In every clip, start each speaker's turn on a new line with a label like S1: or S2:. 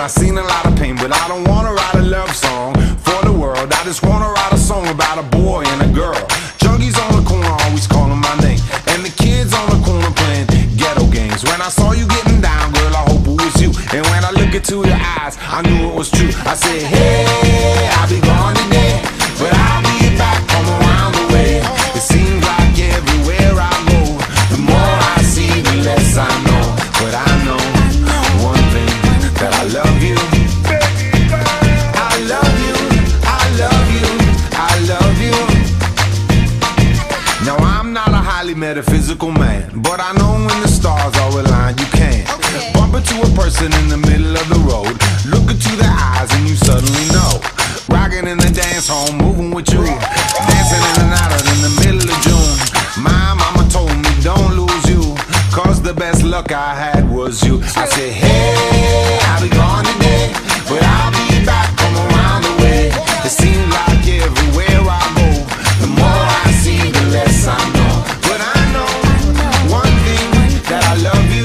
S1: I've seen a lot of pain, but I don't wanna write a love song for the world. I just wanna write a song about a boy and a girl. Junkies on the corner always calling my name, and the kids on the corner playing ghetto games. When I saw you getting down, girl, I hope it was you. And when I look into your eyes, I knew it was true. I said, hey, I'll be gone today, but I'll be back from around the way. It seems like everywhere I go, the more I see, the less I know. But I know one thing, that I love you. I love you, I love you, I love you. Now I'm not a highly metaphysical man, but I know when the stars are aligned, you can bump into a person in the middle of the road, look into their eyes and you suddenly know. Rocking in the dance hall, moving with you, dancing in and out in the middle of June. My mama told me don't lose you, cause the best luck I had was you. I said, hey, I'll be gone today, but I'll be back from around the way. It seems like everywhere I go, the more I see, the less I know. But I know one thing, that I love you.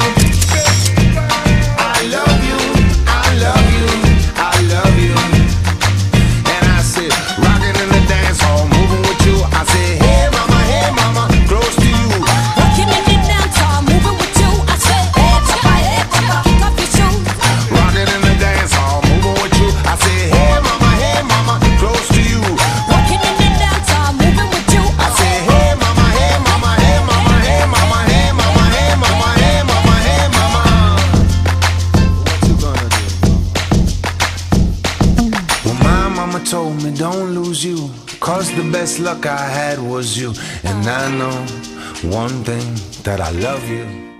S1: I love you, I love you, I love you. And I said, rocking in the dance hall, moving with you. I said, hey mama, close to you.
S2: Rocking in the dance hall, moving with you. I said, hey papa, kick off your shoes.
S1: Rocking in the dance hall, moving with you. I said, hey mama, close to you.
S2: Rocking in the dance hall, moving with you.
S1: I said, hey mama, hey mama, hey mama, hey mama, hey mama, hey mama, hey mama, hey mama. What you gonna do? Well, my mama told me don't lose you, cause the best luck I had was you. And I know one thing, that I love you.